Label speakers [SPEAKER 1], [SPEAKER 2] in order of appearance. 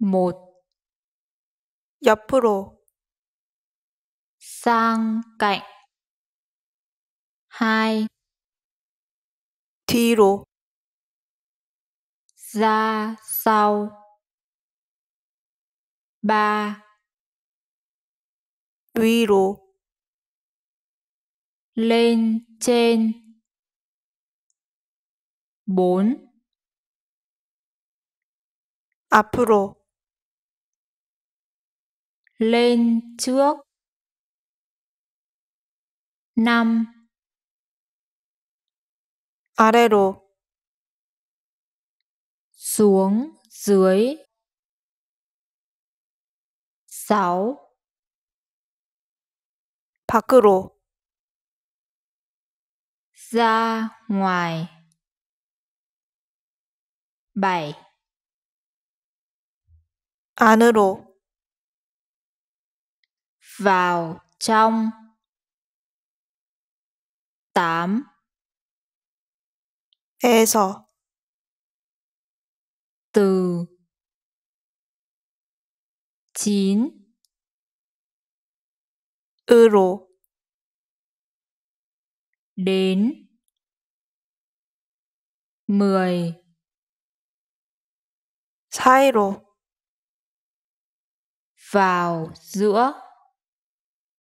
[SPEAKER 1] một,
[SPEAKER 2] 옆으로,
[SPEAKER 1] sang cạnh, hai,
[SPEAKER 2] 뒤로,
[SPEAKER 1] ra sau, ba,
[SPEAKER 2] 위로,
[SPEAKER 1] lên trên, bốn,
[SPEAKER 2] 앞으로,
[SPEAKER 1] lên trước, năm,
[SPEAKER 2] 아래로,
[SPEAKER 1] xuống dưới, sáu,
[SPEAKER 2] 밖으로,
[SPEAKER 1] ra ngoài, bảy,
[SPEAKER 2] 안으로,
[SPEAKER 1] vào trong, tám,
[SPEAKER 2] 에서,
[SPEAKER 1] từ, chín,
[SPEAKER 2] 으로,
[SPEAKER 1] đến, 10,
[SPEAKER 2] 사이로,
[SPEAKER 1] vào giữa,